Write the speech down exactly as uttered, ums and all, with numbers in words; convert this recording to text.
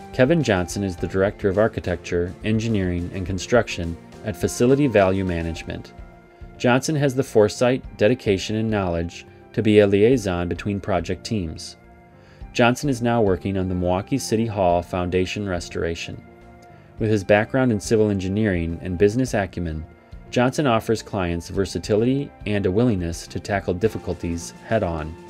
Kevin Johnson is the Director of Architecture, Engineering, and Construction at Facility Value Management. Johnson has the foresight, dedication, and knowledge to be a liaison between project teams. Johnson is now working on the Milwaukee City Hall foundation restoration. With his background in civil engineering and business acumen, Johnson offers clients versatility and a willingness to tackle difficulties head-on.